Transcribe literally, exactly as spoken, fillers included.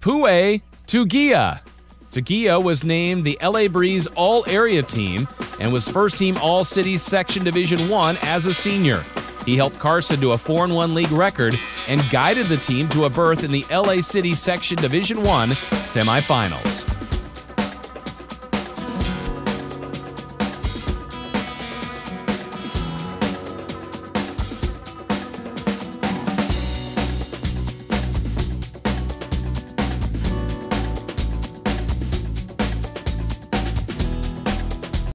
Pu'e Togia. Togia was named the L A Breeze All-Area Team and was first-team All-City Section Division one as a senior. He helped Carson to a four and one league record and guided the team to a berth in the L A City Section Division one semifinals.